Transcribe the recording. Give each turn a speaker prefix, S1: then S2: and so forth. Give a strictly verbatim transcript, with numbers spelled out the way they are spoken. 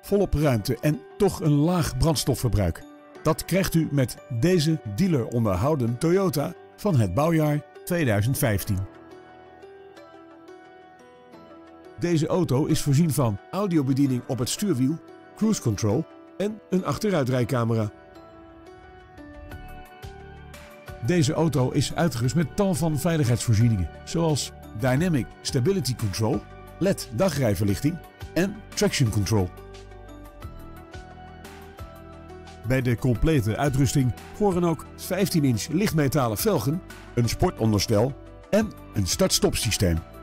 S1: volop ruimte en toch een laag brandstofverbruik. Dat krijgt u met deze dealer onderhouden Toyota van het bouwjaar tweeduizend vijftien. Deze auto is voorzien van audiobediening op het stuurwiel, cruise control en een achteruitrijcamera. Deze auto is uitgerust met tal van veiligheidsvoorzieningen, zoals Dynamic Stability Control, L E D dagrijverlichting en Traction Control. Bij de complete uitrusting horen ook vijftien inch lichtmetalen velgen, een sportonderstel en een start-stop systeem.